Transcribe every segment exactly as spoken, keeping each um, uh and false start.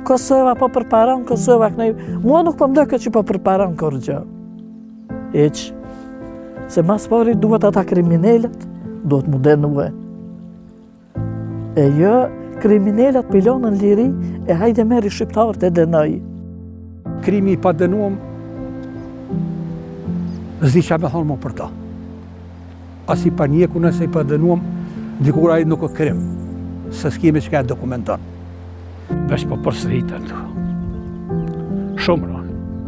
Kosova po përparon Kosova kënej. Mua nuk po mdëket që po përparon kur gjë. Eq. Se mas pari duhet ata kriminellet, duhet mu denue. E jo, kriminellet pilonën liri e hajde meri shqiptarët e denoj. Krimi i pa dënuar zdi qa me thonë më për ta. As i pa njeku nëse i pa dënuar, dikur ai nuk o krim, se s'kemi që ka dokumenton. Vesh po përsëritet. Shumë rënë.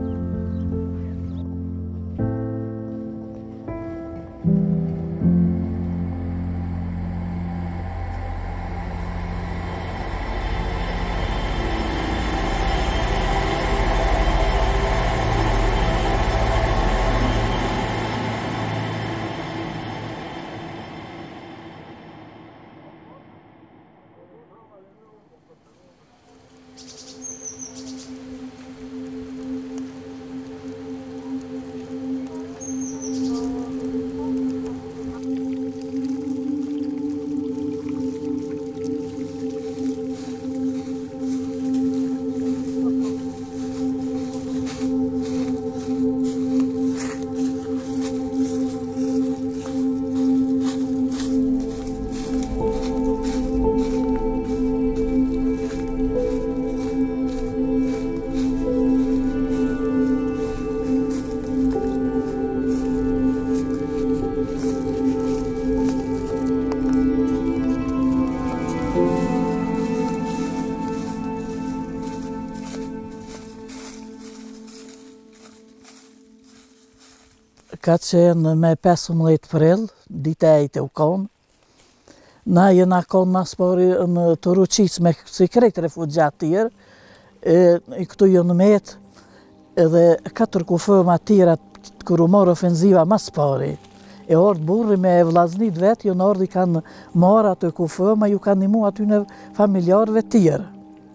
Ka qenë me pesëmbëdhjetë prill, dita e u konë. Na jena konë mas pari në Turuqic me si krejt refugjat tjerë, e këtu jënë metë, edhe katër kufëma tjera kër u morë ofenziva mas pari. E ordë burri me vllaznit vetë, jënë ordë i kanë marë atë kufëma, ju kanë nimu aty në familjarëve tjerë.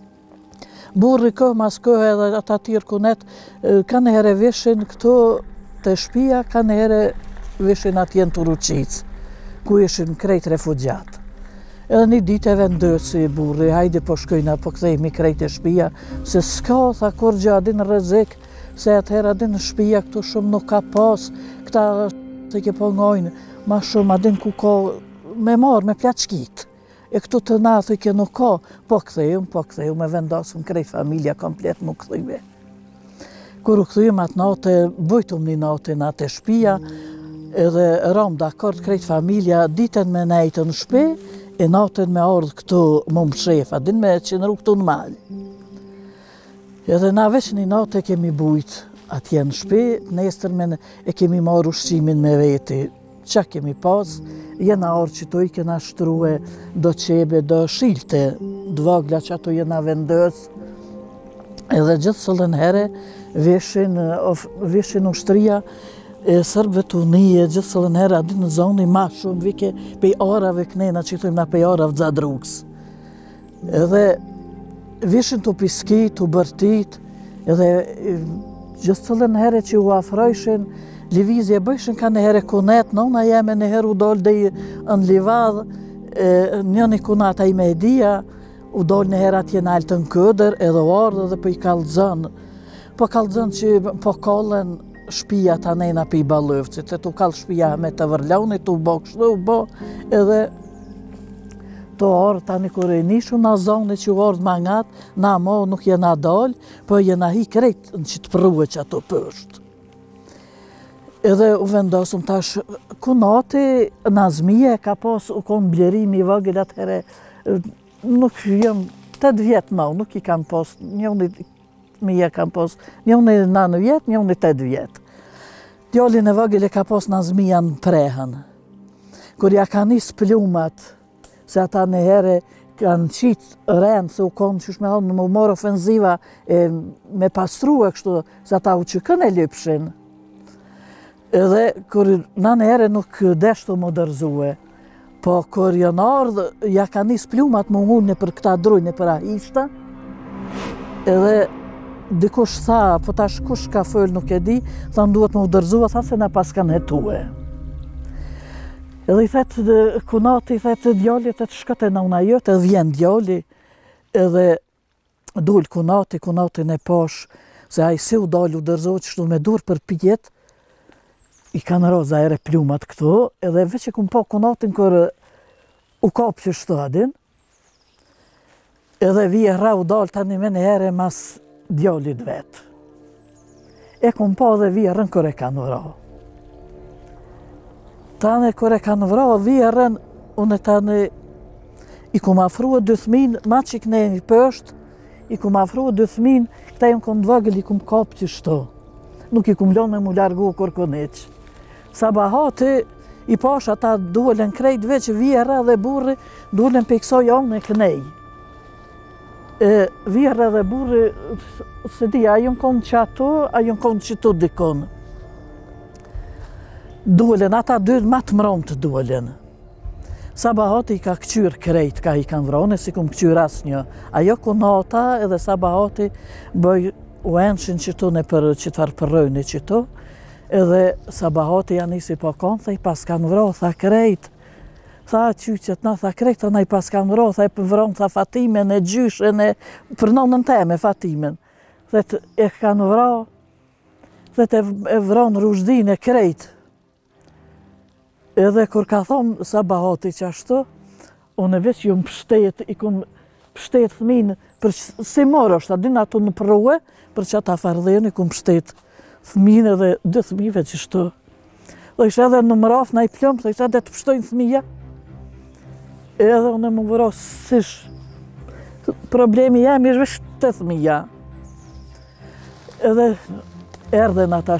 Burri kë mas kë edhe ata tjerë kunet, kanë here vishin këtu të shpia, kanë here vishin atje në Turuqic, ku ishin krejt refugjat. Edhe një ditë e vendësi burri, hajde po shkojna, po kthejmi krejt e shpia, se s'ka, tha kur gjë adin rrezik, se atëherë adin në shpia këtu shumë nuk ka pas, këta se ke po ngojnë, ma shumë adin ku ka me marë, me plaçkit. E këtu të na thike nuk ka, po kthejmë, po kthejmë, me vendasëm krejt familja komplet nuk kthejme. Kur u kthejmë atë natë, bujtum një natë në atë shpia, edhe ram dakord krejt familja, ditën me nejtë në shpi, e natën me ardhë këtu më më shefa, din me qenëru këtu në malë. Edhe na veç një natë e kemi bujt atje në shpi, nesër me e kemi marrë ushqimin me veti. Qa kemi pas, jena orë që tu i kena shtruhe do qebe, do shilte, dvogla që ato jena vendës. Edhe gjithë sëllën here, vishin, vishin ushtria, e sërbëve të unije, gjithë sëllën herë, adi në zoni ma shumë, vike pej arave kënena, që këtojmë na pej arave Zadruks. Edhe vishin të piskit, të bërtit, edhe gjithë sëllën herë që u afrojshin, livizje bëjshin ka në herë kunet, nëna jeme në herë u dollë dhe në livadh, një një kunata i me edhia, u dollë në herë atje në altë në këdër, edhe u ardhë dhe për i kalëzën. Po kalëzën që po kalën, shpia ta nejna për i balëvcit, e tu kalë shpia me të vërlaunit, tu bo kështu, bo, edhe të orë tani kërë e nishu na zonë që u orë mangat, na mo nuk jena dalë, po jena hi krejt në që të prue që ato pështë. Edhe u vendosëm tash, kunati në zmije ka pas u konë blerimi i vogël atëhere, nuk jem tëtë vjetë mau, nuk i kam pas, njëni mija kam pas, njëni nënë vjetë, njëni tëtë vjetë. Djallin e vogël e ka pas në zmija në prehën. Kur ja ka nis plumat, se ata në here kanë qitë rënë, se u konë që shme thonë, më morë ofenziva e, me pastru e kështu, se ata u që kënë e lypshin. Edhe kur na në here nuk deshtu më dërzue, po kur janë ardhë, ja ka nis plumat më unë për këta drujnë për ahishta, edhe dikush tha, po tash kush ka fëll nuk e di, thanë duhet më udërzua, tha se na pas kanë hetue. Edhe i thetë kunati, i thetë djallit, e të shkët e nëna jëtë, edhe vjen djalli, edhe Dull kunati, kunatin e posh, se a i si u dalë u dërzoj që shtu me dur për pjet, i kanë roza ere plumat këtu, edhe veç e kum po kunatin kër u kap që shtu adin, edhe vije ra u dalë tani me në ere mas djallit vetë. E kum po dhe vije rën kër e kanë vra. Tani kër e kanë vra, vije rën, unë tani i kum afrua dy thmin, ma që i këne një pësht, i kum afrua dy thmin, këta jënë kom dvagël i kum kap që shtu. Nuk i kum lonë me mu largu kërkoneq. Sabahati, i pash ata duhelen krejt veç vjera dhe burri, duhelen pe i kësoj anë e kënej. Vjera dhe burri, se di, a jënë konë që ato, a jënë konë që tu dikon. Duhelen, ata dy ma të mronë të duhelen. Sabahati i ka këqyr krejt, ka i kanë vrone, si kum këqyr asë një. Ajo kunata edhe Sabahati bëj u enshin që tu në për që të farpërrojnë që tu, edhe Sabahati janë nisi po konë, tha i pas kanë vro, tha krejt. Tha qyqet na, tha krejt, tha na i pas kanë vro, tha i përvron, tha Fatimen e gjyshen e për nonën teme Fatimen. Dhe e kanë vro, dhe të e vron Rushdin e krejt. Edhe kur ka thonë Sabahati që ashtu, unë veç ju më pështet, i kum pështet thmin, për si morë është, adin ato në prue, për që ata fardhen, i kum pështet thmin edhe dy thmive që shtu. Dhe ishte edhe në mraf, na i plëm, dhe ishte edhe të pështojnë thmija. Edhe unë më vëro, sish, problemi jam ishte veç të thmija. Edhe erdhen ata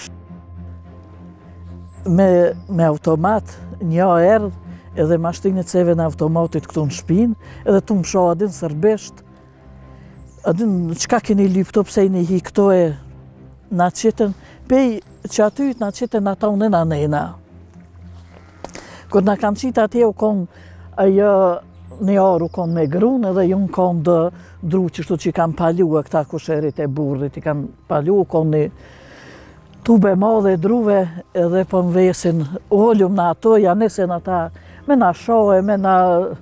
me, me automat, një erdh, edhe mashtinit seve në automatit këtu në shpinë, edhe tu më shoh adin sërbesht, adin qka keni lypto pse i një hi këto e na qiten, pej që atyjt na qiten ata unë në nena. Kër na kanë qitë atje u konë ajo një orë u konë me grunë, edhe ju në konë dë dru që shtu që i kanë palua këta kusherit e burrit, i kanë palua, u konë një tube madhe druve, edhe po më vesin oljum në ato, ja nesen ata me na shohe, me na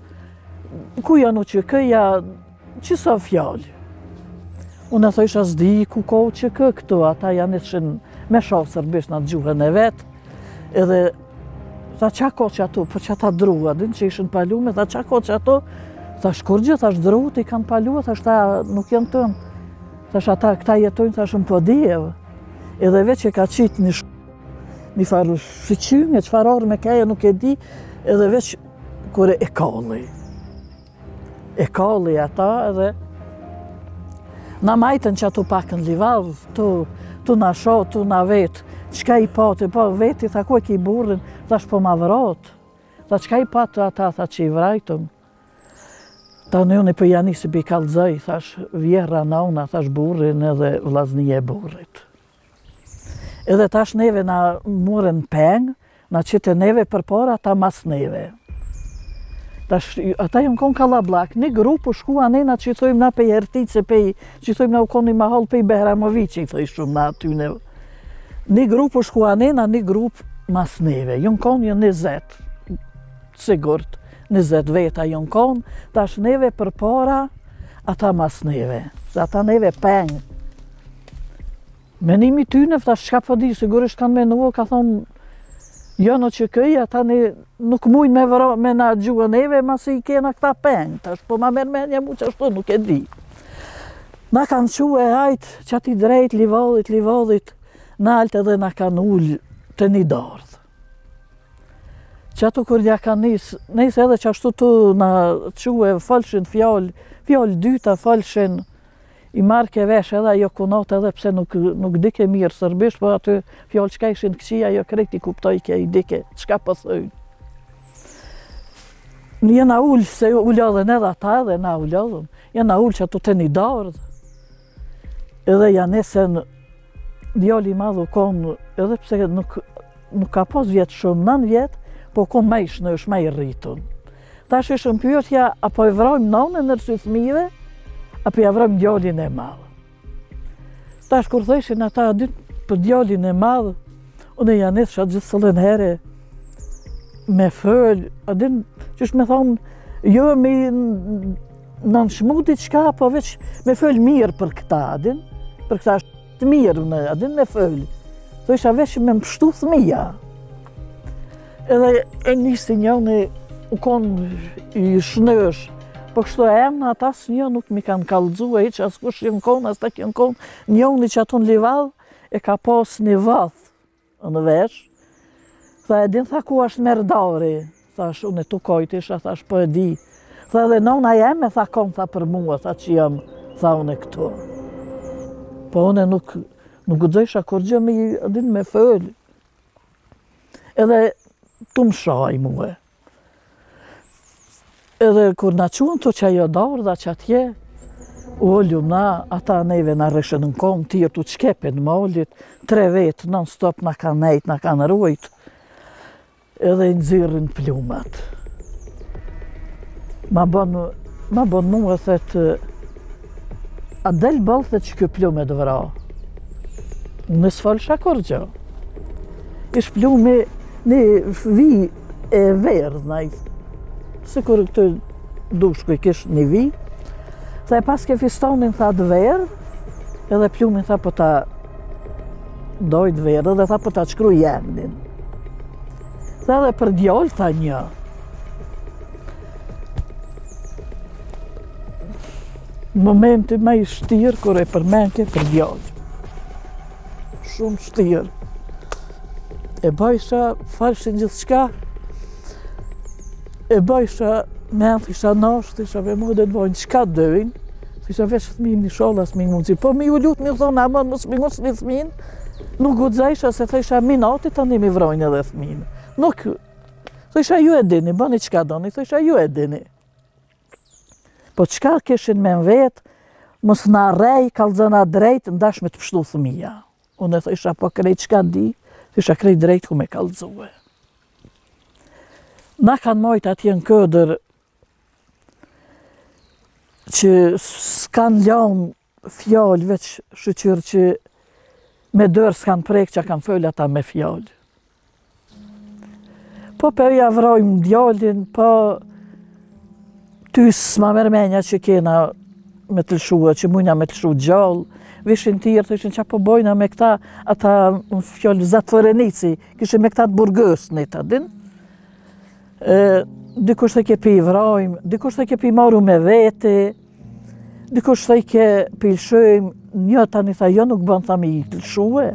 ku janë u që këja, që sa fjallë. Unë e thojsh as di ku ko që kë këtu, ata janë nesen me shohë sërbisht në gjuhën e vetë, edhe tha qa ko që ato, për që ata drua, din që ishën palume, tha qa ko që ato, tha shkurgjë, tha shdruut i kanë palua, tha shta nuk janë tënë, tha shata këta jetojnë, tha shën po dijevë. Edhe veç e ka qitë një, një farë shqyqyngë, që farorë me keja nuk e di, edhe veç kure e kalli. E kalli ata edhe na majten që ato pakën livadh, tu, tu na sho, tu na vetë, qka i pati, po veti, tha ku e ki burrin, thash po ma vrat, tha qka i pati ata, tha që i vrajtëm. Ta në unë i për janisi bi kalzaj, thash vjera nauna, thash burrin edhe vlazni e burrit. Edhe tash neve na muren peng, na qite neve për para, ata mas neve. Tash, ata jëmë konë kalablak, një grupu shkua nena që i thojmë na pej Hertice, pej, që i thojmë na u konë një mahal pej Behramovic, që i thoj shumë na aty neve. Një grupu shkua nena, një grup mas neve. Jëmë konë jë njëzet, sigurt, njëzet veta jëmë konë, tash neve për para, ata mas neve. Ata neve peng. Menimi tyne, thash shka po di, sigurisht kanë menua, ka thonë, jo në që këj, ata nuk mujnë me, vëra, me na gjuhën neve, ma si i kena këta peng, tash po ma merë menja mu që ashtu, nuk e di. Na kanë quë e hajtë, që ati drejt, livadit, livadit, nalt edhe na kanë ullë të një dardhë. Që ato kur ja kanë nisë, nisë edhe që ashtu tu na quë falshin fjallë, fjallë dyta falshin, i marke vesh edhe ajo kunat edhe pse nuk, nuk dike mirë sërbisht, po aty fjallë qka ishin këqia, ajo krejt i kuptoj ke i dike, qka pëthojnë. Jena ullë, se ullodhen edhe ata edhe na ullodhen, jena ullë që ato të një dardhë, edhe janesen djali madhu konë, edhe pse nuk, nuk ka pos vjetë shumë, nën vjetë, po konë me ishë në është me i rritun. Ta është ishën pyetja, apo e vrojmë nonën në rësy thmive, apo ja vrojmë djalin e madhë. Ta është kur thëshin ata adit për djalin e madhë, unë e janes që gjithë sëllën here me fëllë, adin që është me thonë, jo me në shmu diçka, po veç me föl mirë për këta, adin, për këta është të mirë në, adin me föl. Tho isha veç me më pështu thëmija. Edhe e nisi njëni u konë i shnësh, po kështu e emë, ata së një nuk mi kanë kallëzu e që asë kush jënë konë, asë ta kënë konë, njëni që ato në livadh e ka pas një vath në vesh. Tha e din, tha ku është merdari, thash, unë e tu kojt isha, thash, po e di. Tha edhe nona jeme, tha kom, tha për mua, tha që jam, tha unë e këtu. Po unë nuk, nuk gëdzësha kur gjë me, din me föl. Edhe tu më shaj muhe. Edhe kur na quen të që ajo darda që atje, olju na, ata neve na rëshën në kom, tjerë tu qkepin molit, tre vetë non stop na kanë nejt, na kanë rujt. Edhe i nëzirën plumat. Ma bon, ma bon mua thëtë, a del bëllë thëtë që kjo plume dë vra. Në s'fal shakur gjo. Ish plume një vi e verdh, nëj. Se kur këtë dushku i kish një vi, tha e pas ke fistonin tha dë verdh, edhe plumin tha po ta dojt verdh, edhe tha po ta qkru jemnin. Tha edhe për djoll tha një. Momenti me i shtirë, kur e përmenke për djoll. Shumë shtirë. E bëjsha, falshin gjithë shka, e bëjsha, me në thisha nasht, thisha ve mu dhe të bojnë, qka dojnë, thisha veç thmin një sholla s'min mundësi, po mi u lutë mi thonë, amon, mos mi mos një thmin, nuk gudzajsha se thisha minati tani mi vrojnë edhe thmin. Nuk, thisha ju e dini, bani qka doni, thisha ju e dini. Po qka kishin me në vetë, mos na rej, kalzëna drejt, ndash me të pështu thëmija. Unë e thisha po krejt qka di, thisha krejt drejt ku me kalzue. Na kanë mojt atje në këdër që s'kan lanë fjallë, veç shqyqyr që me dërë s'kan prek që kanë fëllë ata me fjallë. Po për ja vrojmë djallin, po tys ma mërmenja që kena me të lëshua, që mujna me të lëshu gjallë, vishin tjerë, të ishin që po bojna me këta, ata në fjallë zatvorenici, kishin me këta të burgësnit, adin. Dikush të ke pi vrojmë, dikush të ke pi maru me vete, dikush të ke pi lëshojmë, një tani tha jo nuk bën tha me i të lëshue.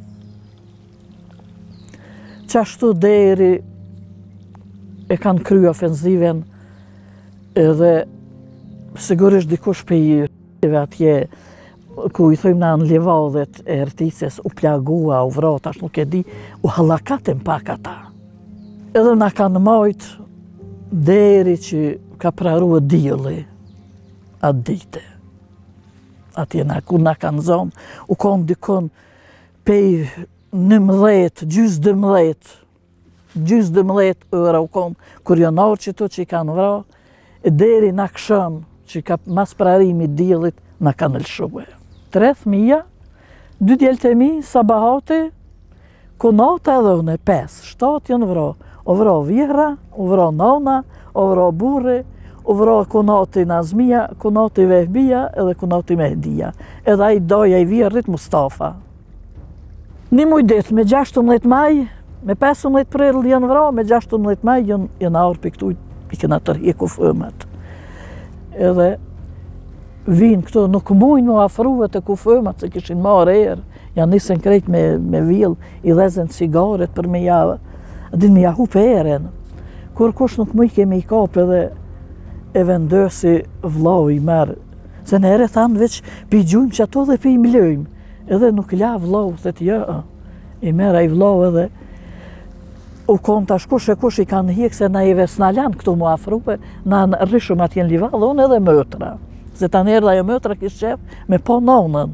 Qashtu deri e kanë kry ofenziven edhe sigurisht dikush pe i atje ku i thojmë na në livadhet e ertices u plagua, u vrata, ashtë nuk e di, u halakatin pak ata. Edhe na kanë majt deri që ka praru e dili atë dite. Atje na, ku na kanë zonë, u konë dikon pej nëmdhet, gjys dëmdhet, gjys dëmdhet euro u konë, kur jonarë që tu që i kanë vra, e deri na këshën që ka mas prarimi dilit, na kanë lëshue. Tre thmija, dy djelët e mi, sabahate, konata edhe une, pes, shtatë janë vra. O vra vjera, o vra nona, o vra burre, o vra konati Nazmia, konati Vehbia edhe konati Mehdia. Edhe a i doja i vjerrit Mustafa. Një mujdet me gjashtëmbëdhjetë maj, me pesëmbëdhjetë prill janë vra, me gjashtëmbëdhjetë maj janë, janë arë për këtu i kena tërheku fëmet. Edhe vinë këto, nuk mujnë mu afruve të kufëmet, se kishin marë erë, janë nisën krejt me, me vil, i dhezen cigaret për me javë. Adin me jahu për eren, kur kush nuk mëj kemi i kap edhe e vendësi vlau i merë. Se në ere thanë veç pi gjujmë që ato dhe pi i mlejmë. Edhe nuk la vlau, thëtë ja, i merë a i vlau edhe u konë tash kush e kush i kanë hikë se na i vesnalan këtu mu afrupe, na në rrishëm atjen livallë, unë edhe mëtra. Se ta nërë dhe jo mëtra kishë qef me po nonën.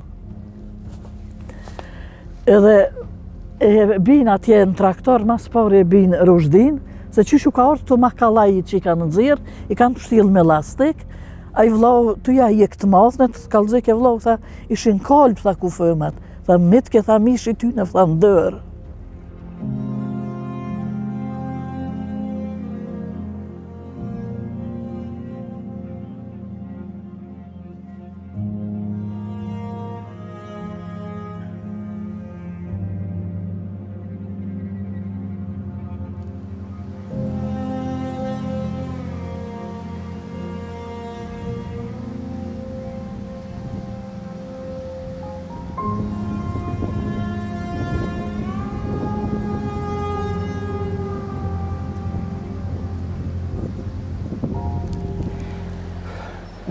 Edhe e bin atje në traktor, mas pari e bin rushdin, se qyshu ka orë të makalaj që i kanë nëzirë, i kanë pështil me lastik, a i vlau të ja i e këtë maznet, kalëzik e vlau, tha, ishin kalb, tha ku fëmet, tha, mitke, tha, mishi ty në, tha, ndërë.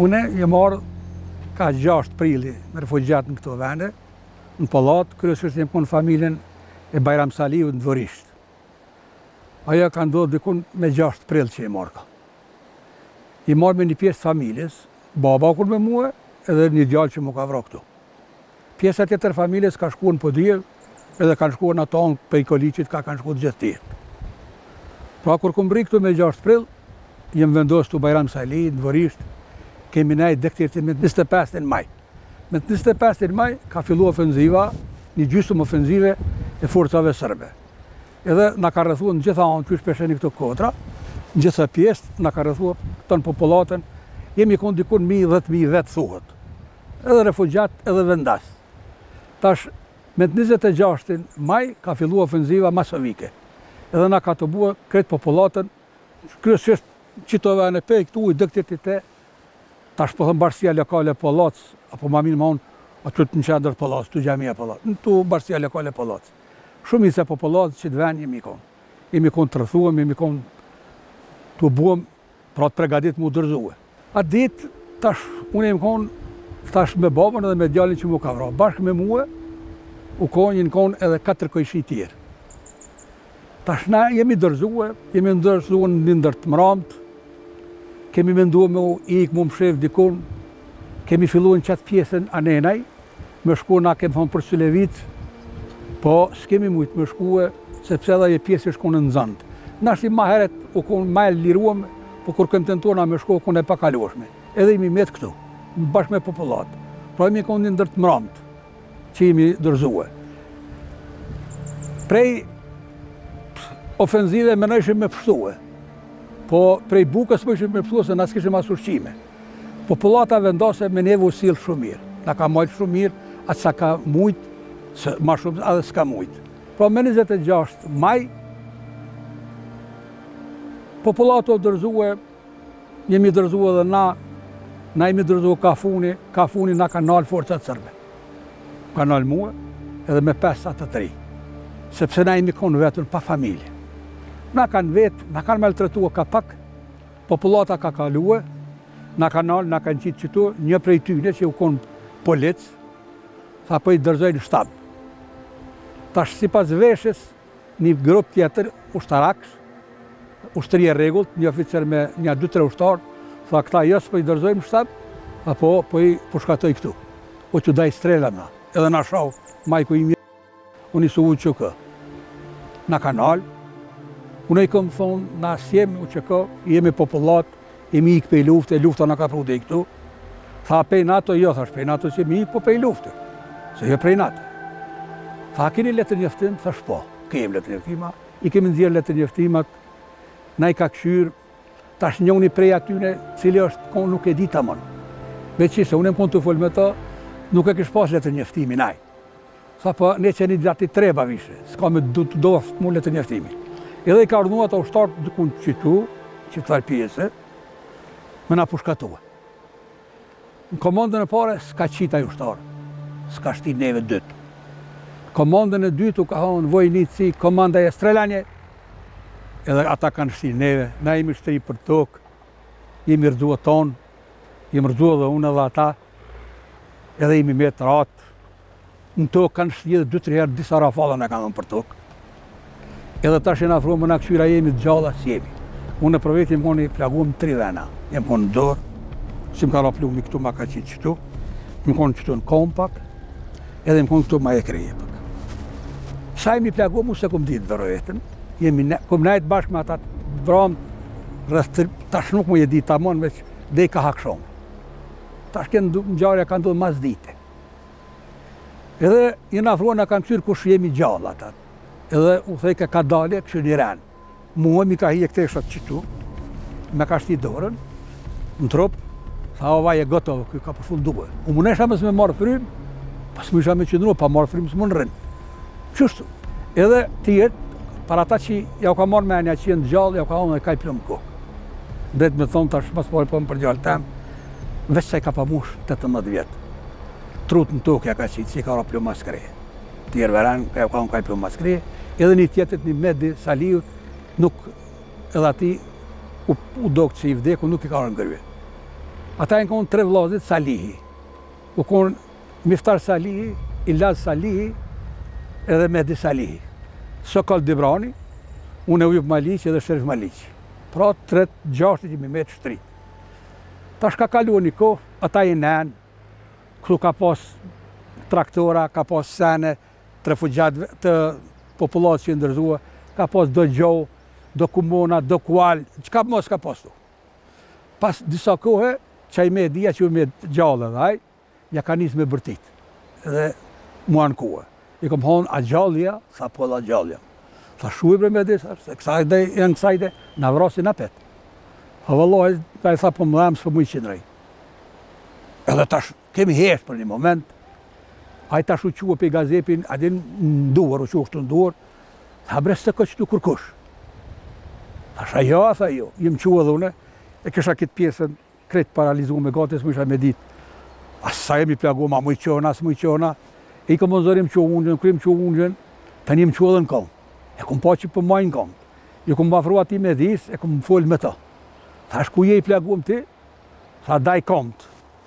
Une jem ardhur ka gjashtë prilli me refugjat në këto vende, në pallat, kryesisht jem konë familjen e Bajram Saliut në Dvorisht. Ajo ka ndodhur dikun me gjashtë prill që i marrë ka. I marrë me një pjesë të familjes, baba kur me mua, edhe një djalë që mu ka vrarë këtu. Pjesa tjetër familjes ka shkuar në Podiev, edhe kanë shkuar në ato për i Kolicit, ka kanë shkuar gjithë tjetër. Pra kur kom bri këtu me gjashtë prill, jem vendosur tu Bajram Sali, në Dvorisht, kemi nejt dektirti me njëzet e pesën maj. Me njëzet e pesën maj ka fillu ofenziva, një gjysmë ofenzive e forcave sërbe. Edhe na ka rrethuar në gjitha anë, qysh pesheni këto kotra, në gjitha pjesë, na ka rrethuar tonë popullatën, jemi konë dikun mi dhjetë mijë vetë thuhet. Edhe refugjat, edhe vendas. Tash, me njëzet e gjashtin maj ka fillu ofenziva masovike. Edhe na ka të bua kretë popullatën, kryesisht qitove në pej, këtu i dëktirti te, tash po thëmë bashkësia lokale Pallac, apo ma minë ma unë, aty në qendër Pallac, tu gjamia Pallac, në tu bashkësia lokale Pallac. Shumë i se po Pallac që të ven jemi konë. Jemi konë të rëthuëm, jemi konë të buëm, pra të pregadit mu dërzuë. A ditë, tash, unë jemi konë, tash me babën edhe me djalin që mu ka vra. Bashkë me muë, u konë, jemi konë edhe katër kojshi tjerë. Tash na jemi dërzuë, jemi dërzuë në ndër të mramët, kemi menduar me u ikë, mu më shef dikun, kemi filluar në qatë pjesën anenaj, me shku na kemi thonë për Sulevit, po s'kemi mujtë me shkue, sepse edhe e pjesë shku në nëzëndë. Nashti ma heret u konë ma e liruam, po kur këmë tentuar na me shku, u konë e pakaluashme. Edhe imi metë këtu, bashkë me populatë. Pra imi konë një ndër të mramët, që imi dërzue. Prej ofenzive me nëshim me pështue, po prej bukës më ishim me pësua se na s'kishim as ushqime. Popullata vendose me neve u silë shumë mirë. Na ka majtë shumë mirë, atë sa ka mujtë, ma shumë edhe s'ka mujtë. Pra me njëzet e gjashtë maj, popullata o dërzue, jemi dërzue dhe na, na jemi dërzue Kafuni, Kafuni na ka nalë forcat sërbe. Ka nalë mua, edhe me pesë atë të tri. Sepse na jemi konë vetën pa familje. Na kanë vetë, na kanë maltretua ka pak, popullata ka kaluë, na kanë nalë, na kanë qitë qëtu, një prej tyne që u konë policë, tha po i dërzojnë shtabë. Tash si pas veshës, një grup tjetër, ushtarakës, ushtëria rregullt, një oficer me një dy tre ushtarë, tha këta jësë po i dërzojnë shtabë, tha po, po i përshkatoj këtu. Po që daj strela na, edhe na shau, majku i mirë, unë i su u që kë. Na kanë nalë, unë i këmë thonë, na s'jemi u që ka, jemi popullat, jemi ikë pej lufte, lufta na ka prude i këtu. Tha pej NATO, jo, thash pej NATO që jemi ikë, po pej lufte, se jo prej NATO. Tha, keni letër njëftim, thash po, kemi letër njëftima, i kemi nëzirë letër njëftimat, na i ka këshyrë, tash njëni prej atyne, cili është konë nuk e di tamon. Veç që se unë e më konë të folë me ta, nuk e kish pas letër njëftimi, naj. Tha, po, ne që një gjati treba vishe, s'ka me do të doftë mu letër njëftimi. Edhe i ka urdhënuar ata ushtarë dikun qitu, qitëtar pjesë, me na pushkatua. Në komandën e pare s'ka qita i ushtarë, s'ka shti neve dytë. Komandën e dytë u ka thonë vojnici, komanda e strelanje, edhe ata kanë shti neve, na jemi shtri për tokë, jemi rëzua tonë, jemi rëzua dhe unë edhe ata, edhe jemi me të ratë, në tokë kanë shti edhe dy tre herë disa rafala në kanë dhënë për tokë. Edhe tash e na afruam më na këshyra jemi të gjalla si jemi. Unë për vetë jem konë i plaguam tri vena. Jem konë në dorë, si më ka ra plugmi këtu, ma ka qitë qëtu, më konë qëtu në kompak, edhe më konë këtu ma e kreje pak. Sa jemi plaguam, mu se kom ditë vërë vetën, kom najtë bashkë me ata të vramë, tash nuk mu je ditë tamon, veç dhe i ka hakshon. Tash kënë në gjarja ka ndodhë mas dite. Edhe i na afruan na kanë këshyrë kush jemi gjalla ata. Edhe u thejke ka dalje, këshë një renë. Muë mi ka hije këteshat qëtu, me ka shti dorën, në trup, tha o vaj e gotovë, kjo ka përfunduë. U munesha mësë me marë frymë, pas më isha me qëndru, pa marë frymë së më në rënë. Qështu, edhe tjetë, para ta që ja u ka marë me anja që jenë gjallë, ja u ka onë e ka i plëmë kokë. Ndajtë me thonë tash, mas pari pëmë për gjallë temë, veç se i ka pa mush tetëmbëdhjetë vjetë. Trut në tokë ja ka qitë, si i ka ra plëmë maskreje. Tjerë veren, ka u ka onë ka i plëmë maskreje. Edhe një tjetët, një Medi Saliut, nuk edhe ati u, u dokë që i vdeku, nuk i ka rënë ngërve. Ata e në konë tre vllazit Salihi. U konë Miftar Salihi, Ilaz Salihi edhe Mehdi Salihi. Sokol Dibrani, unë e Ujub Maliqi edhe Sherif Maliqi. Pra tret gjashtë që mi me të shtrit. Tash ka kalu një kohë, ata i nenë, këtu ka pas traktora, ka pas sene të refugjatëve, të popullatës që ndërzua, ka pas do gjohë, do kumona, do kual, qka mos ka pas tu. Pas disa kohë, që i me dhja që u me gjallë edhe aj, ja ka njës me bërtit, edhe mua në kohë. I kom thonë, a gjallëja, sa po la gjallëja. Tha shu i bre me disa, se kësajde, janë kësajde, në vrasin në petë. A vëllohi, ta i tha po më dhamë së mu i qëndrej. Edhe tash, kemi heshtë për një moment, a i tash u qua për i gazepin, a din në duar, u qua është në duar, tha bre së të këtë qëtu kërkush. Tha sha jo, tha jo, jem qua dhe une, e kësha këtë pjesën, kretë paralizu me gati, së më isha me ditë. A sa jemi plagu, ma mu i qona, së mu i qona, e i kom mëzërim qua unëgjën, krim qua unëgjën, të njëm qua dhe në kom. E kom pa që për majnë kom. Jo kom bafrua ti me dhis, e kom folë me ta. Thash, ku je i plagum ti? Tha, daj komt.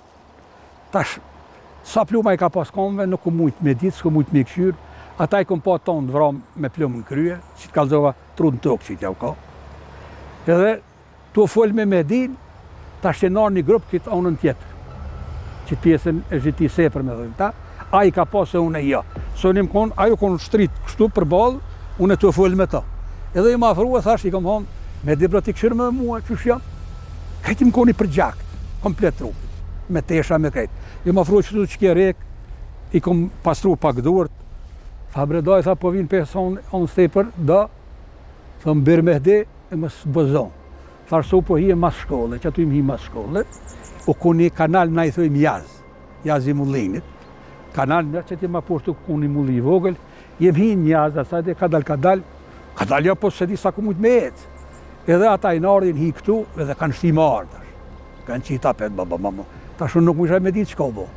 Tash, sa pluma i ka pas komve, nuk kom mujtë me ditë, s'kom mujtë me këshyrë. Ata i kom pa tonë vram me plumë në krye, që të kalzova trud në tokë që i tja u ka. Edhe, tu folë me Medin, tash që nërë një grupë këtë anën tjetër. Që pjesën e zhiti sepër me dhëmë ta, a i ka pas e unë e ja. So një më konë, ajo konë shtrit kështu për balë, unë e tu folë me ta. Edhe i ma afrua, thash, i kom thonë, me di bro t'i këshirë me mua, që shjam. Krejti më koni për gjakt, komplet trupit, me tesha, me krejt. I ma afrua që tu që kje rek, i kom pastru pak durët. Tha bre, da, i tha, po vinë pesë onë stepër, da, tha më birë me hde, e më së bëzon. Thash, so po hi e mas shkolle, që atu im hi mas shkolle, u koni kanal na i thojmë jaz, jaz i mullinit. Kanal në që ti ma poshtu koni mulli i vogël, jem hi një jaz, asaj dhe kadal kadal, kadal ja po se di sa ku mujt me ecë. Edhe ata i nardin hi këtu, edhe kanë shti ma ardër. Kanë qita pet, baba, mama. Ta shumë nuk më isha me ditë qka bo.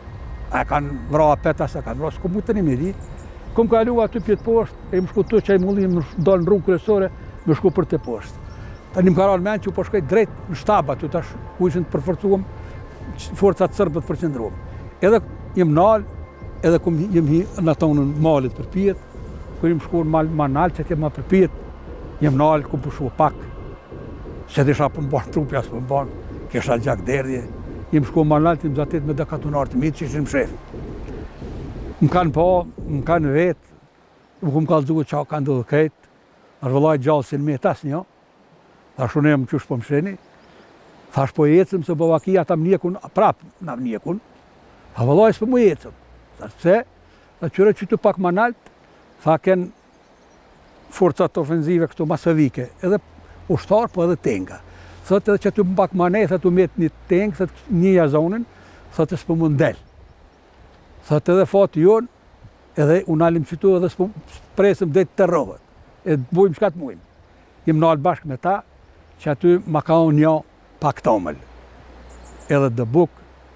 A kanë vra peta se kanë vra, s'ku mujt të një me ditë. Kom kalu aty pjetë poshtë, e më shku të që i mulli më dalë në rrugë kërësore, më shku për të poshtë. Ta një më karar men që u po shkoj drejt në shtabat, të tash ku ishin të përforcuam forcat sërbët për qëndruam. Edhe jem nalë, edhe kum jem hi në tonën malit për pjetë, kër jem shku në mal ma nalë që t'jem ma për pjetë, jem nalë, kum përshu pak, se disha për mbanë trupi asë për mbanë, kesha gjak derdje, jem shku ma nalë, t'jem zatit me dhe katunar të mitë që ishin më shef. Më kanë pa, më kanë vetë, më kum kalëzua qa ka ndodhë krejtë, arvëllaj gjallë si në me tas një, thash unë jam qysh po më sheni, thash po ecëm se Bavakia ta më njekun, prap na më njekun, tha vëllaj s'po më ecëm. Thash pse? Tha qyre qytu pak ma nalt, tha ken forcat ofenzive këtu masovike, edhe ushtar po edhe tenga. Thot edhe që tu pak ma nej, thot u met një teng, thot një jazonin, thot e s'po më ndel. Thot edhe fati jon, edhe unë alim qytu edhe s'po presëm dhe të rrohet, e të bujmë shka të mujmë. Jem nalë bashkë me ta, që aty ma ka unë një pak tomël. Edhe dë buk,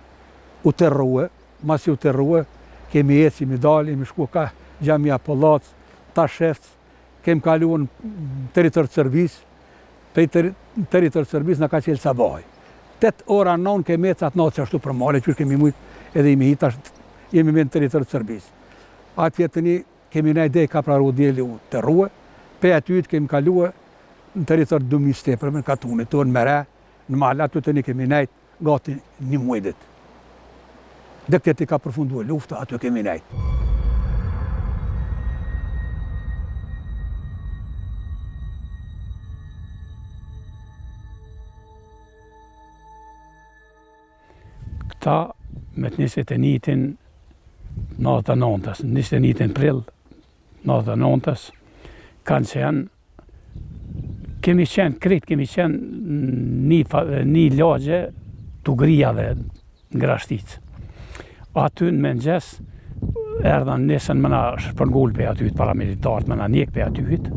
u të rruë, mas u të rruë, kemi jetë si mi dalë, imi shku ka gjamia Pollacë, ta shefës, kemi kalu në teritor të servis, pej teritor të servis në ka qelë sabaj. Tet ora non kemi jetë atë natë që ashtu për male, qërë kemi mujtë edhe imi hita, jemi me në teritor të servis. Atë vjetëni kemi në idej ka praru djeli u të rruë, pej atyjtë kemi kaluë, në teritor dëmi stepër, me në katunit, të në mere, në malat të të një kemi nejt, gati një mujdit. Dhe këtë ti ka përfundu e lufta, aty kemi nejt. Këta me të njësit e njëtin nëntëdhjetë e nëntës, njësit e njëtin prill, nëntëdhjetë e nëntës, kanë që janë kemi qenë, kretë kemi qenë një, një lagje të grijave në Grashticë. Aty në mëngjes, erdhen nesën më na shpërngull për atyt, paramilitarët më na njek për atyt.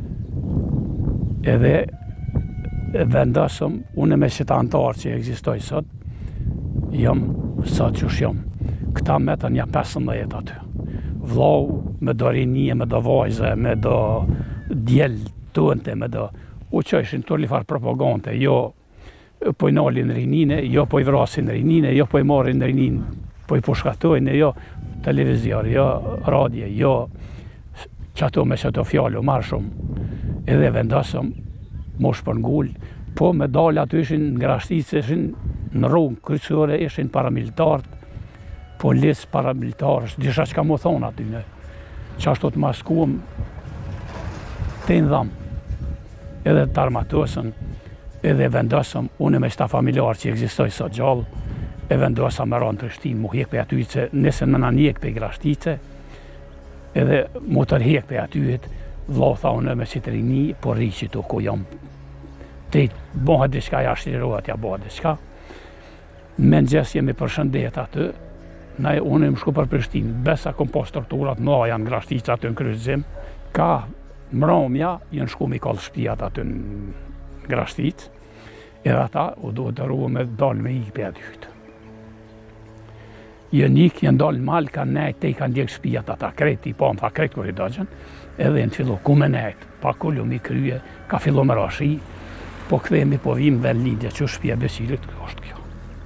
Edhe vendosëm, unë me qëta antarë që eksistoj sot, jam sot që shjom. Këta metën ja pesëmbëdhjetë aty. Vlau me do rinje, me do vajze, me do djel tënte, me do... U që ishin të lifar propagande, jo po i nalin rinine, jo po i vrasin rinine, jo po i marrin rinin, po i përshkatojnë, jo televizior, jo radje, jo që ato me që ato fjallë marrë shumë, edhe vendasëm mosh për ngull, po me dalë aty ishin ngrashticë, ishin në rrugë kryqësore, ishin paramilitarët, polis paramilitarës, disha që ka më thonë aty në, që ashtu të maskuëm, të në dhamë, edhe të armatosën, edhe vendasëm, unë me qëta familjarë që egzistoj sot gjallë, e vendosa me ranë Prishtinë, mu hek për aty që nëse më në njek për grashtice, edhe mu të rhek për atyet, vlau tha unë me si të rini, po rri që tu ku jam. Te bëha diçka, ja shlirohet, ja bëha diçka. Me në gjes jemi përshëndet aty, na unë më shku për Prishtinë, besa kom pas torturat, ma janë grashtice aty në kryqëzim, ka mramja, janë shku mi kallë shpijat aty në grashtice, edhe ata u do të ruë me dalë me i për atyet. Jënë ikë, jënë dalë malë, kanë nejtë, te i kanë djekë shpijat ata, krejtë i pa, më tha krejtë kër i dëgjën, edhe në të fillu, ku me nejtë, pa kullu mi krye, ka fillu me rashi, po këthemi, po vim dhe lidja që shpija Besilit, është kjo.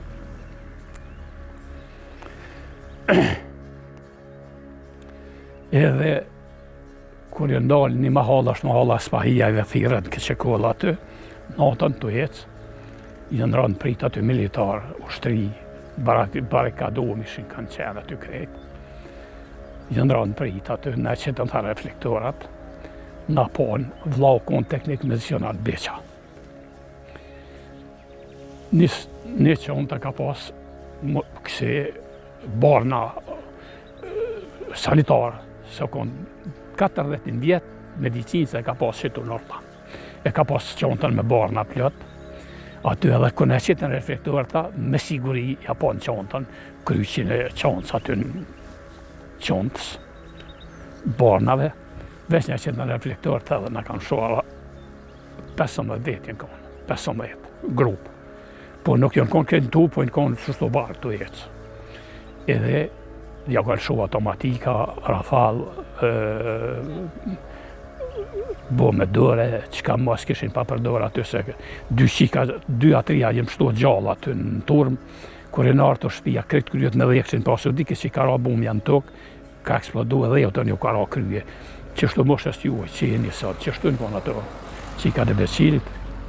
Edhe, kur jënë dalë, një mahalla është mahalla Spahia dhe thirën këtë kolla aty, natën të ecë, jënë rënë prit aty militarë, ushtri, barikadohëm ishin kanë qenë aty krejtë. Jënë rënë prit aty, ne qëtën tha reflektorat, na ponë vlau konë teknik medicinal beqa. Një qonë të ka pas kësi barna sanitarë, se konë katërdhjetë vjetë medicinë se ka pas qitur në orta. E ka pas qontën me barna plëtë, aty edhe këne qitën reflektorta, me siguri ja po në qontën, kryqin e qontës aty në qontës, barnave, veç një qitën reflektorta edhe në kanë shoha pesëmbëdhjetë vetë jenë konë, pesëmbëdhjetë grupë. Po nuk janë konë këtë në tu, po në konë qështu barë të jetës. Edhe, ja kanë shoha automatika, rafal, bo me dore, qka mos kishin pa për dore aty se dy qika, dy a trija jem shtu gjallë aty në turm, kur e në artë të shpia, kretë kryet me dhekëshin pasu, dike që i ka ra bumja në tokë, ka eksplodu edhe jo të një ka ra krye. Qështu moshës juaj, që e një sot, qështu në konë ato, që i ka dhe Besilit.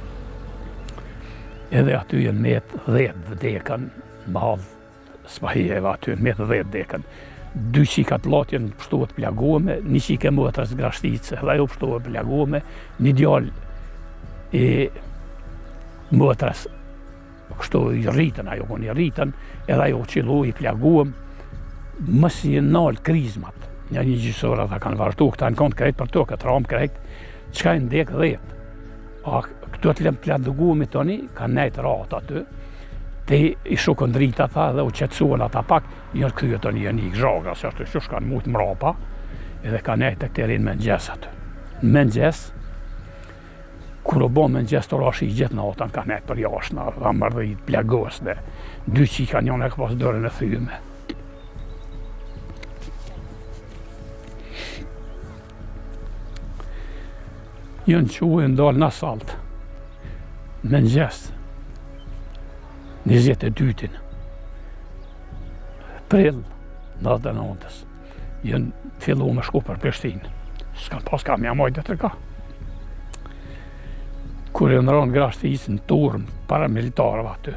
Edhe aty jenë metë dhjetë vdekën, më halë Spahijeve aty, metë dhjetë vdekën. Dy qika të latë jenë pështuhet plagome, një qike mëtës grashtice, edhe ajo pështuhet plagome, një djallë e mëtës, kështu i rritën, ajo konë i rritën, edhe ajo qilu i plagome, mësë i nalë krizmat. Një një gjysora dhe kanë vazhdu, këta në konë krejtë për to, këtë ramë krejtë, qka i ndekë dhjetë. A këtu të lem plagome të një, kanë nejtë ratë aty, te i shukën drita tha dhe u qetsuan ata pak, njërë këtyë të një një zhaga, se ashtu shush kanë mujtë mrapa, edhe ka nejtë të këterin me nxes aty. Në me nxes, kur o bon me nxes të rashi i gjithë në otën, ka nejtë për jashtë, dhe mërdhit, plagos dhe dy qika njën e këpas dërën e thyme. Jënë që u e ndalë në asfalt, me nxes, njëzjetë e dytin, prill, nëdhë dhe nëndës, jënë fillu me shku për Prishtinë, s'kan pas ka mja majtë të ka. Kur e në rënë grashtisë në turm, paramilitarëve aty,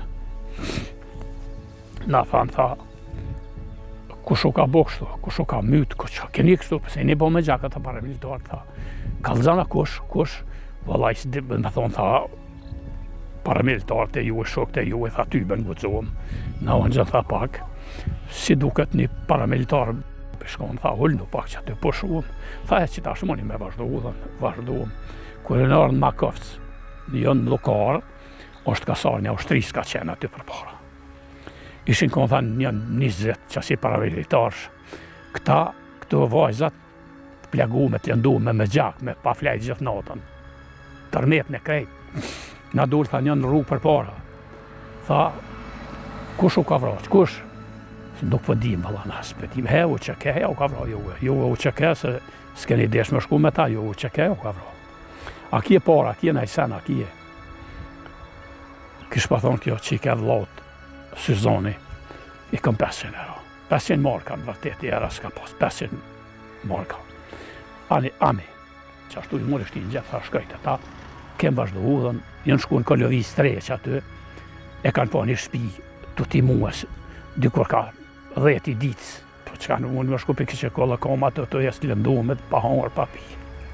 na thanë tha, kush u ka bo kështu, kush u ka mytë, kush ka keni kështu, pëse i një bo me gjakët të paramilitarë, tha, kalzana kush, kush, vëllaj, me thonë tha, paramilitarët e ju e shokët e ju e tha ty ben gucohem. Na unë gjënë tha pak, si duket një paramilitarë, shkon tha ullë në pak që aty përshuëm. Tha e që ta shmoni me vazhdohën, vazhdohëm. Kër e nërën Makovc, jënë blokarë, është kasarë një ushtrisë ka qenë aty për para. Ishin konë tha një njëzet që si paramilitarësh. Këta, këto vajzat, të plagume, të lëndume me gjak, me pa flejtë gjithë natën. Tërmet në krejtë. Na dulë tha një në rrugë për para. Tha, kush u ka vraqë, kush? Nuk po dim, valla, nësë për dim. He, u që ke, u ka vraqë, ju, ju u që ke, se s'keni desh me shku me ta, ju u që ke, u ka vraqë. A kje para, a kje në i sen, a kje. Kish pa thonë kjo që i ka vllaut Syzoni, i kam pesëqind euro. pesëqind marka në vërtet, i era s'ka pas, pesëqind marka. Ani, ami, që ashtu i mori shtin gjithë, tha shkojt e ta, kem vazhdu udhën, jënë shku në Kolovis tre që aty, e kanë pa një shpi të ti muës, dikur ka dheti ditës, po që kanë unë më shku për kështë kolla koma të të jesë lëndumet, pa hangër, pa pi.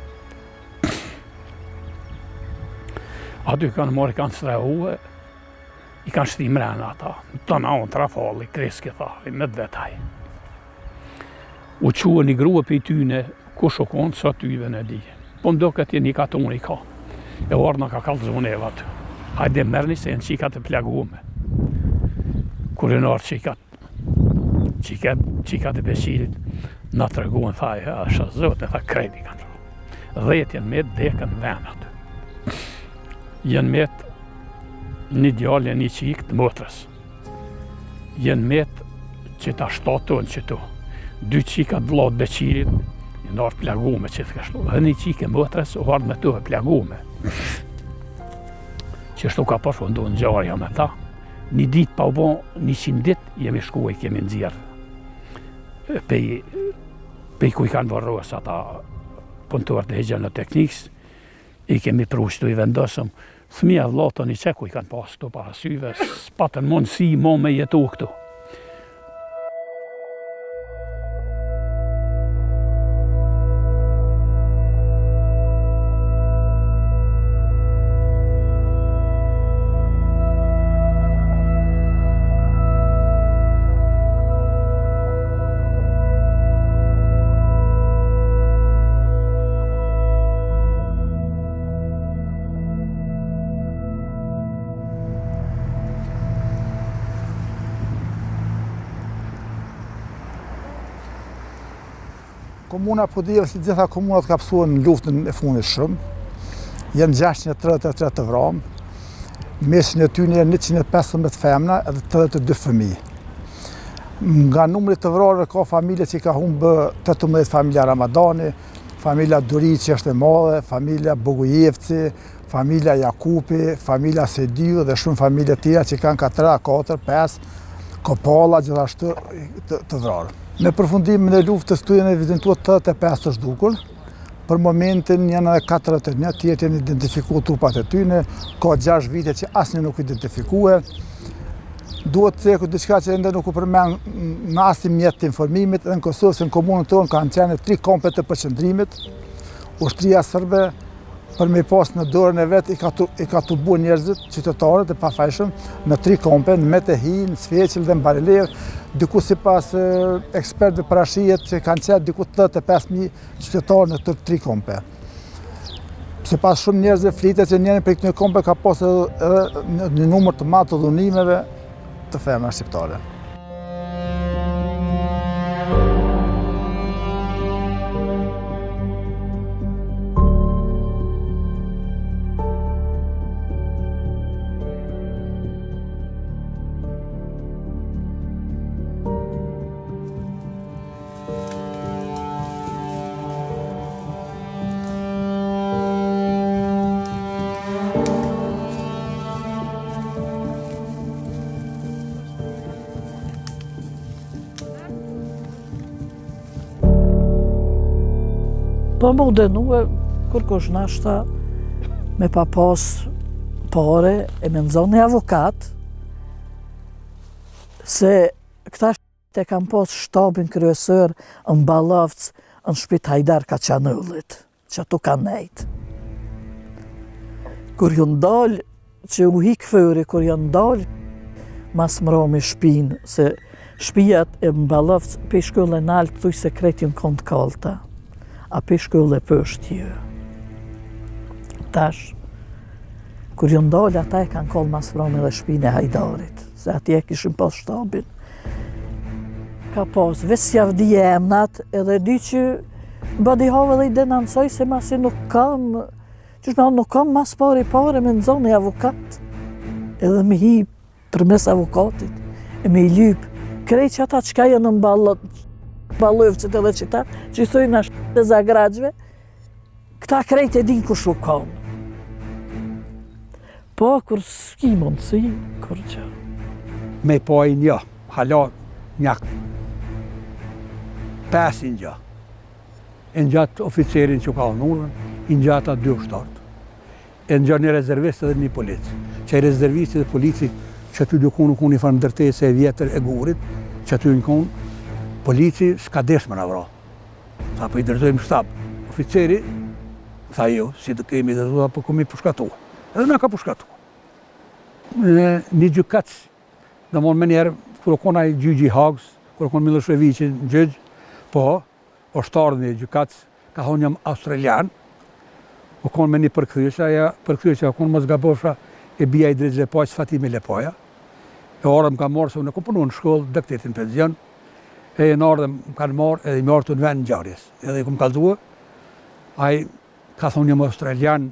Aty kanë mori, kanë strehuë, i kanë shti mrena ata, të na unë trafalli, kreski thali, me dvetaj. U quë një grua për i tyne, ku shokon, sa tyve në di. Po më do këtë një katoni ka. E orë në ka kalëzun e aty. Hajde mërë një sen që i ka të plagume. Kur e nërë që i ka që i ka të besirit, në të reguën, thaj, a shazot, e tha kredi kanë. Dhet jenë met, dekën venat. Jenë met një djallë e një qikë të motrës. Jenë met që ta shtatën që tu. Dy qika të vlatë beqirit, në arë plagume që të kështu. Dhe një qikë e motrës, u ardhë me të e plagume. Që shtu ka përfundu në gjarja me ta. Një dit pa u bon, një qind dit, jemi shku e kemi nëzirë. Pej, pej ku i kanë vërruës ata punëtuar të hegjen në teknikës, i kemi prushtu i vendosëm, fëmija vlatën i qeku i kanë pasë këtu parasyve, s'patën mundësi mo me jetu këtu. Komuna Podjevë, si gjitha komunat ka pësuar në luftën e fundit shumë. Jenë gjashtëqind e tridhjetë e tre të vramë, mesin e tyre njëqind e pesëmbëdhjetë femna edhe tridhjetë e dy fëmijë. Nga numri të vrarëve ka familje që ka humbë tetëmbëdhjetë familja Ramadani, familja Duri që është e madhe, familja Bogujevci, familja Jakupi, familja Sediu dhe shumë familje tjera që kanë ka tre, katër, pesë, Kopalla gjithashtu të, të vrarë. Në përfundimin e luftës të janë evidentuar tridhjetë e pesë të zhdukur. Për momentin janë edhe katërdhjetë e një, tjerë janë identifikuar trupat e tyre, ka gjashtë vite që asnjë nuk identifikuar. Duhet të thekë diçka që ende nuk u përmend në asnjë mjet të informimit, edhe në Kosovë, se në komunën tonë kanë qenë tri kompe të përqendrimit. Ushtria serbe për me pas në dorën e vet i ka tu, i ka tubuar njerëzit, qytetarët e pafajshëm në tri kompe, në Metehi, në Sfeqil dhe në Barilev, diku sipas e, ekspertëve parashihet që kanë qenë diku tridhjetë e pesë mijë qytetarë në të tri kompe. Sipas shumë njerëzve flitet që njëri prej këtyre kompe ka pasur edhe një numër të madh të dhunimeve të femrave shqiptare. Po më u dënue, kur kush nashta me pa pas pare e me nëzoni avokat, se këta shte kam pas shtabin kryesor në Ballavc, në shpit Hajdar Kaçanullit, që atu ka nejt. Kur ju ndalë, që u hik fëri, kur ju ndalë, mas mrami shpin, se shpijat e në Ballavc, pe shkolle në altë, thuj se kretin kont kalta. A pe shkolle pështë jë. Tash, kur ju ndalë, ata e kanë kollë mas mrami dhe shpin e Hajdarit, se ati e kishim pas shtabin. Ka pas vesjavdi e emnat, edhe di që badi have dhe i denancoj se masi nuk kam, që shme nuk kam mas pari pare me nëzoni avokat, edhe me hi për mes avokatit, e me i lyp, krej që ata qka janë në ballat, Ballovcit edhe qita, që i thujnë ashtë të zagraqve, këta krejt e din ku shu kam. Po, kur s'ki mundësi, kur që. Me po i një, hala njak, pes i një. I njatë oficerin që ka onurën, i njatë atë dy ushtartë. I njatë një rezervist edhe një polic. Që i rezervisti dhe polici që ty dukun nuk unë i farë ndërtese e vjetër e gurit, që ty në kunë, polici s'ka desh më në vra. Tha, po i dërtojmë shtabë. Oficeri, tha jo, si të kemi dërtojmë, po kemi përshkatua. Edhe na ka përshkatua. Një gjykatës, dhe mon me njerë, kërë kona i gjyqi Hagës, kërë kona Miloševiqi në gjyqë, po, oshtarë një gjykatës, ka thonë jam australian, o konë me një përkthysha, ja përkthysha, o konë më zgabofsha, e bia i drejtë Lepaj, Fatimi Lepaja. E orë më ka marrë, se unë e kom punu në shkollë, dektetin penzion, e në orë dhe më kanë marrë, edhe i marrë të në vend në gjarjes. Edhe i kom kalzua, a i ka thonë jam australian,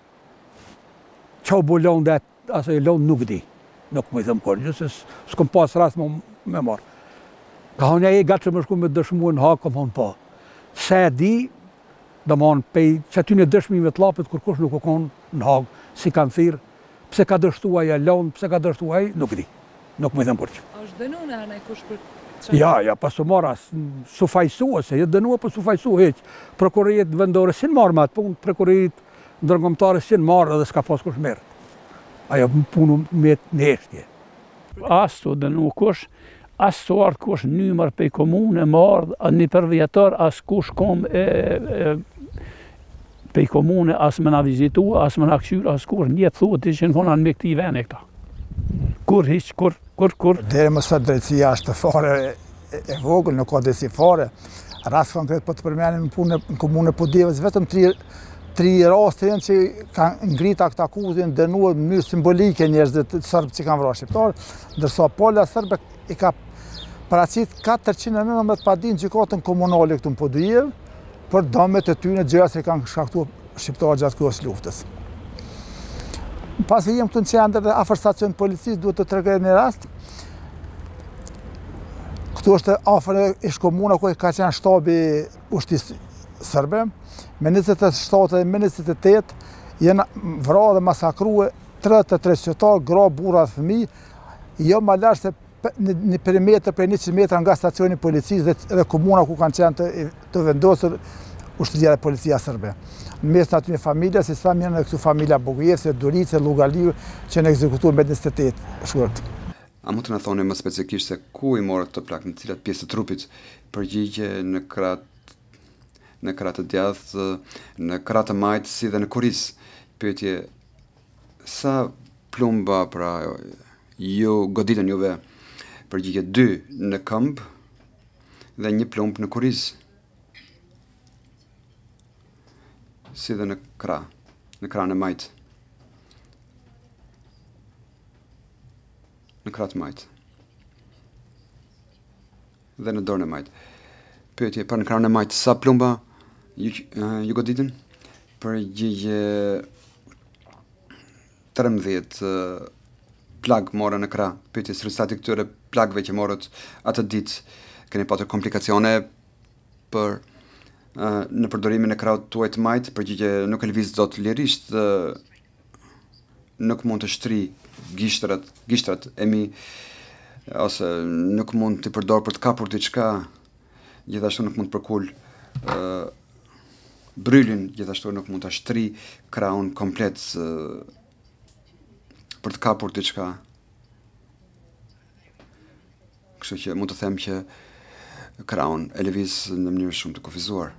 qa u bo lonë dhe aso e lonë nuk di. Nuk më i thëmë kërgjë, se s'kom pas rast më me marrë. Ka thonë ja e gatë që më shku me dëshmu në hakë, kom thonë po. Se di, dhe më anë pej që aty në dëshmive të lapit, kur kush nuk o konë në hakë, si kanë thirë, pse ka dështua ja lonë, pse ka dështua i, nuk di. Nuk më i thëmë kërgjë. A është dënu në anaj kush për... Ja, ja, pas të marra, su fajsua, se jetë dënua, po su fajsua heq. Prokuroriet vendore sin marrë me atë punë, prokuroriet ndërkombëtare sin marrë edhe s'ka pas kush merë. Ajo punu me në eshtje. As të dënu kush, as të ardhë kush numër pe komune, më ardhë një përvjetar, as kush kom e, e, pe komune, as me na vizitua, as me na këshyra, as kur njëtë thuët që në konan me këti vene këta. Kur hiq, kur, kur, kur. Dere më sot drejtësia është fare e, e vogël, nuk ka drejtësi fare. Rast konkret po të përmenim në punë në komune Podevës, vetëm tri, tri raste janë që kanë ngrita këtë akuzën, dënuar në mënyrë simbolike njerëzit sërbë që kanë vrarë shqiptarë, ndërsa pola sërbë i ka paracit katërqind e nëntëmbëdhjetë padin gjykatën komunale këtu në Podevë për dëmet e tyre gjëra që kanë shkaktuar shqiptarë gjatë kësaj luftës. Pas që jem këtu në qendër dhe afër stacion policisë, duhet të tregoj një rast. Këtu është afër ish komuna ku ka qenë shtabi ushtisë sërbe. Me njëzet e shtatë dhe me njëzet e tetë jenë vrarë dhe masakruar tridhjetë e tre qytetarë, gra, burra dhe fëmijë, jo më larg se një perimetër prej njëqind metra nga stacioni policisë dhe, dhe komuna ku kanë qenë të, të vendosur ushtria dhe policia sërbe. Në mes në aty një familja, si sa mjënë në këtu familja Bogujevse, Durice, Lugaliu, që në ekzekutuar me njëzet e tetë shkurt. A mund të na thoni më specifikisht se ku i morët të plak, në cilat pjesë të trupit, përgjigje në kratë, në kratë të djathë, në kratë të majtë, si dhe në kuriz? Pyetje, sa plumba pra ju goditën juve? Përgjigje dy në këmbë dhe një plumb në kuriz. Si dhe në kra, në kra në majtë. Në kra të majtë. Dhe në dorë në majtë. Pyetje, për në kra në majtë, sa plumba ju, uh, ju goditën? Përgjigje tridhjetë uh, plag morë në kra. Pyetje, së rezultati këtyre plagve që morët atë ditë, keni patër komplikacione për Uh, në përdorimin e krahut tuaj të majtë, përgjigje nuk e lëviz dot lirisht, uh, nuk mund të shtri gishtrat, gishtrat e mi, ose nuk mund të përdor për të kapur diçka, gjithashtu nuk mund të përkull uh, brylin, gjithashtu nuk mund të shtri krahun komplet uh, për të kapur diçka. Kështu që mund të them që krahun e lëviz në mënyrë shumë të kufizuar.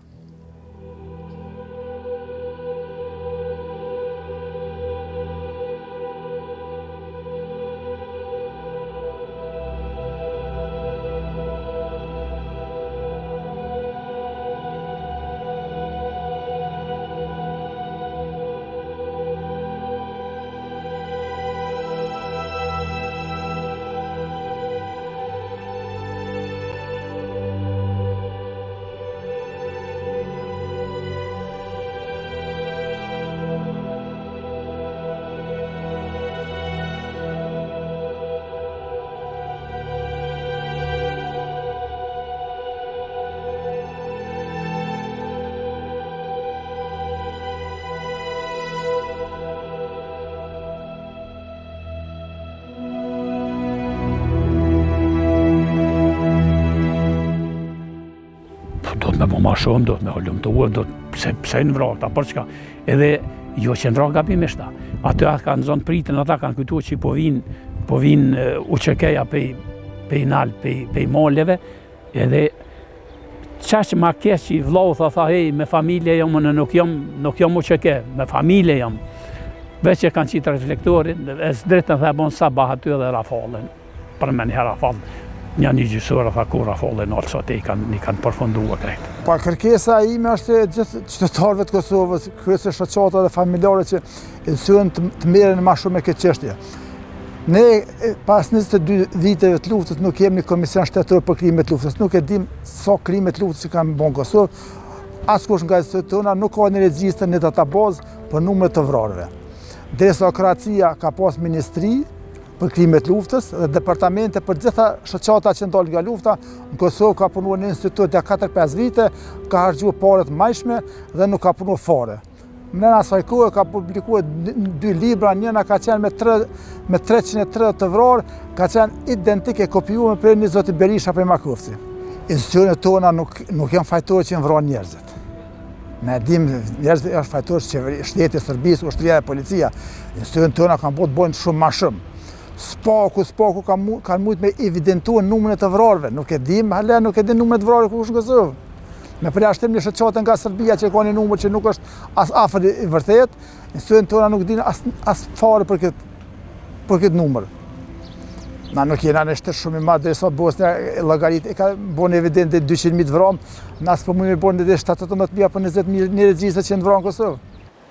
me bo ma shumë, do të me hullumtuar, do të pse, pse në vrata, për çka. Edhe jo që ndra gabimisht ta. Aty kanë zonë pritën, ata kanë kujtuar që po vinë, po vinë uçekeja pej pej nal, pej pej moleve, edhe çaq ma keq i vllau tha tha hey me familje jam, unë nuk jam, nuk jam uçeke, me familje jam. Veç që kanë qitë reflektorin, e së drejtën dhe bon sabah aty edhe rafalin. Për me një rafal, një një gjysore tha ku rafalin alë sot e i kanë, i kanë përfundua krejtë. Pa kërkesa ime është e gjithë qytetarëve të Kosovës, kryesisht shoqata dhe familjare që mësojnë të, të merren më shumë me këtë çështje. Ne pas njëzet e dy viteve të luftës nuk jemi një komision shtetëror për krimet të luftës, nuk e dim sa krimet të luftës që kanë bën Kosovë. Askush nga institucionet tona nuk ka një regjistër, një databazë për numrat të vrarëve. Desokracia ka pas ministri për krimet të luftës dhe departamente për gjitha shoqata që ndalën nga lufta. Në Kosovë ka punuar në institut ja katër pesë vite, ka harxhuar parat mëjshme dhe nuk ka punuar fare. Në asaj kohë ka publikuar dy libra, njëna ka qenë me, tre, me treqind e tridhjetë të vrarë, ka qenë identike kopjuar për një zoti Berisha për Makovci. Institucionet tona nuk, nuk janë fajtorë që janë vrarë njerëzit. Ne dim njerëzit është fajtorë qeveri, shteti, Serbisë, ushtria e policia. Institucionet tona kanë bërë bojnë shumë ma shumë. Spaku, spaku kanë kan mujtë me evidentuar numrin e të vrarëve. Nuk e dim, hala nuk e dim numrin e të vrarëve ku është në Kosovë. Me përjashtim një shoqate nga Serbia që ka një numër që nuk është as afër i vërtet, institucionet tona nuk dinë as, as fare për këtë, për këtë numër. Na nuk jena në shtetë shumë i madh, derisa Bosnia e llogarit e ka bën evident dhe dyqind mijë të vramë, na s'po mundemi të bëjmë edhe shtatëdhjetë mijë apo njëzet mijë në regjistra që në vranë në Kosovë.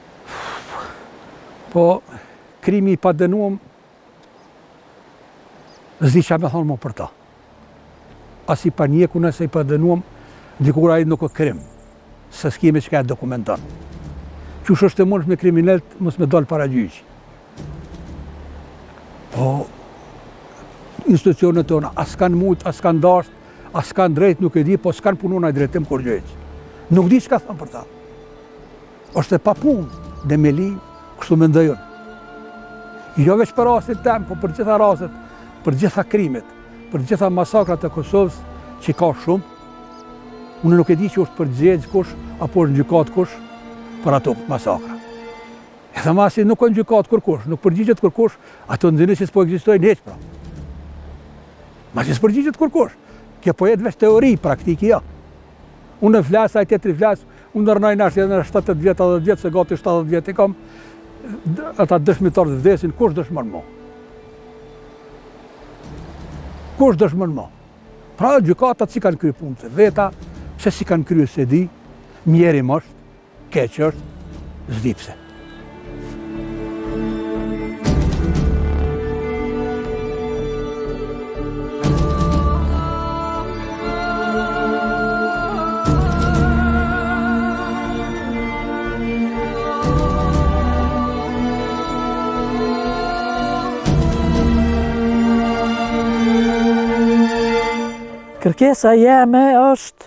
Po krimi i padënuar zdi qa me thonë më për ta. As i panjeku nëse i padënuam, dikur ai nuk o krim, se s'kemi që ka e dokumentan. Qush është e mund me kriminelt, mos me dalë para gjyqi. Po, institucionet tona, as kanë mujt, as kanë dasht, as kanë drejt, nuk e di, po s'kanë punu në drejtim kur gjyqi. Nuk di që ka thonë për ta. Është e pa punë, dhe me li, kështu me ndëjon. Jo veç për rastit tem, po për gjitha rastit, për gjitha krimet, për gjitha masakrat e Kosovës, që ka shumë, unë nuk e di që është përgjigj kush, apo është në gjykat kush, për ato masakra. E dhe masi nuk është në gjykat kërkush, nuk përgjigjet kërkush, ato në zine që s'po egzistojnë heq pra. Ma që s'përgjigjet kërkush, kjo po jetë veç teori, praktiki ja. Unë në flasë, a i tjetëri flasë, unë nërnaj nashtë edhe në shtatëdhjetë vjetë, edhe vjetë, se gati shtatëdhjetë vjetë i kam, ata dëshmitarë dhe vdesin, kush dëshmën mo? Kush dëshmën mo? Pra gjykatat si kanë kry punë të veta, se si kanë kryu se di, mjeri mështë, keqë është, zdipse. Kërkesa jeme është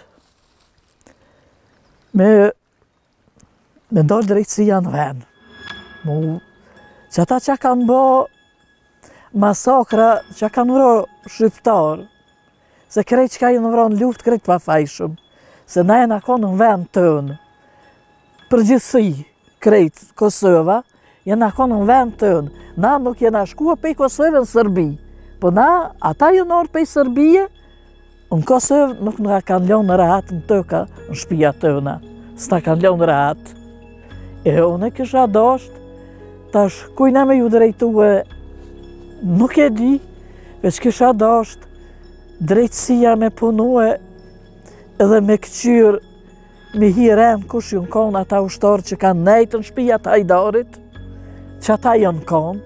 me, me ndollë drejtësia në vend. Mu, që ata që kanë bo masakra, që kanë vro shqiptarë, se krejt që ka i në vro në luft, krejt pa fajshëm, se na e në konë në vend tënë, përgjithësi krejt Kosova, jena konë në vend tënë, na nuk jena shkua pej Kosovë në Sërbi, po na, ata ju nërë pej Sërbije, në Kosovë nuk nga kanë ljonë në rahat në tëka, në shpia tëna, s'na kanë ljonë në rahat. E unë e kisha dasht, tash kujna me ju drejtue, nuk e di, veç kisha dasht, drejtësia me punue, edhe me këqyrë, me hiren kush ju në konë ata ushtarë që kanë nejtë në shpia të hajdarit, që ata janë konë,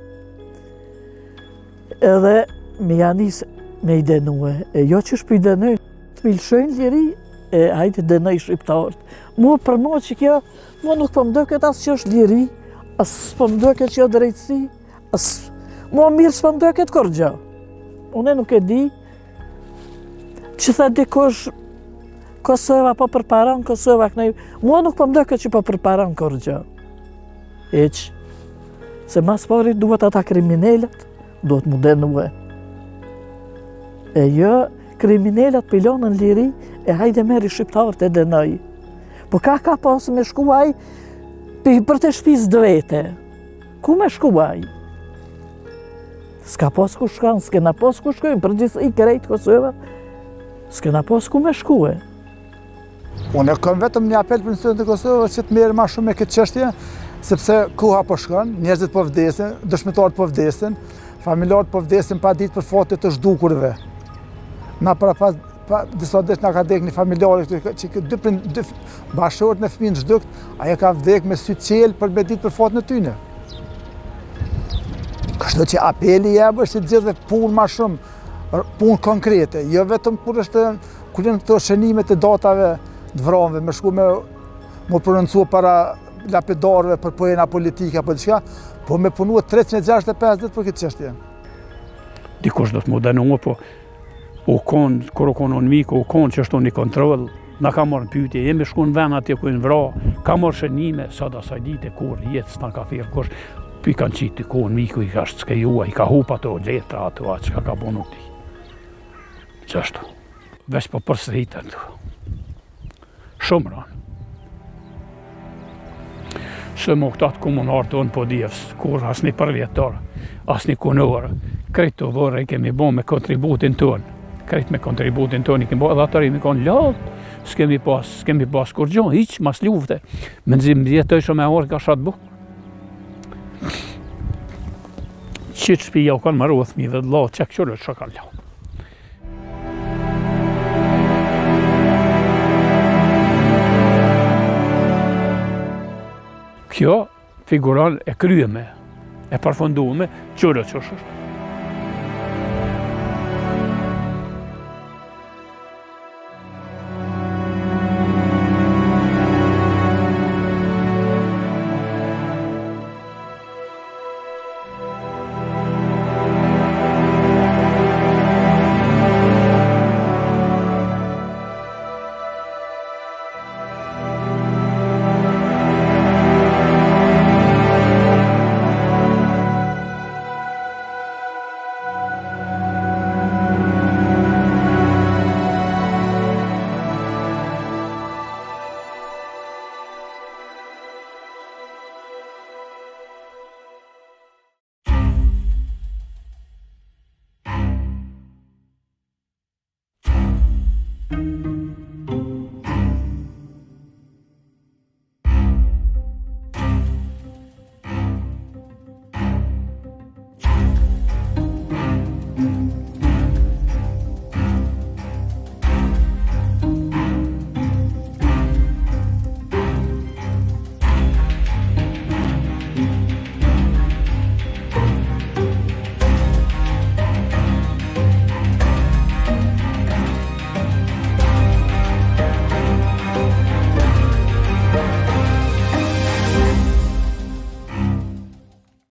edhe me janisë, me i denue, e jo që shpë i denue, të pilshojnë liri, e hajtë i denoj shqiptarët. Mu për mu që kjo, mu nuk për mdëket asë që është liri, asë për mdëket që jo drejtësi, asë, mu mirë së për mdëket kur gjë. Une nuk e di, që tha dikush, Kosova po përparan, Kosova kënej, mu nuk për mdëket që po përparan kur gjë. Eq, se mas pari duhet ata kriminellet, duhet mu denue. E jo, kriminalat pilonën liri e hajde meri shqiptarët e dënoj. Po ka ka pasë me shkuaj për të shpis dvete. Ku me shkuaj? S'ka pas ku shkan, s'kena pas ku shkojnë, për gjithë i krejt Kosovë, s'kena pas ku me shkuaj. Unë e kam vetëm një apel për institutën e Kosovës që të merë ma shumë me këtë qështje, sepse koha po shkon, njerëzit po vdesin, dëshmitarët po vdesin, familjarët po vdesin pa ditë për fatet të zhdukurve. Na para pas pa, disa ditë na ka dek një familjarë që që dy, dy bashkëshorët në fëmijë zhdukt, ajo ka vdek me sy qelë për me ditë për fatin e tyne. Kështu që apeli jebë është që gjithë punë ma shumë, punë konkrete, jo vetëm kur është kur janë këto shënimet e datave të vranëve, me shku me më prononcua para lapidarëve për pojena politike apo diçka, po me punu trecent e gjashtëdhjetë e pesë ditë për këtë çështje. Dikush do të më dënua, po u konë, kur u konë unë mikë, u konë që është unë një kontrol, na ka marrë në pyetje, jemi shku në vend atje ku në vra, ka marrë shënime, sa da sa dite, kur jetës na ka thirrë kush, pi kanë qitë të konë miku, i ka shtkejua, i ka hupa ato letra ato, atë që ka bonu ti. Qështu, veç po përsëritën tu. Shumë ranë. Së më këtatë komunarë tonë po djevës, kur asni përvjetarë, asni kunore, krejtë të dhore i kemi bo me kontributin tonë, krejtë me kontributin tonë i kemi bo, edhe atër i mi konë latë, s'kemi pas, s'kemi pas kur gjonë, iqë mas lufte, me nëzim djetoj shumë e orë ka shatë bukë. Qitë shpija u kanë më rëthmi dhe la, që këqërë që kanë la. Kjo figuron e kryeme, e përfundume, qërë që është. Thank you.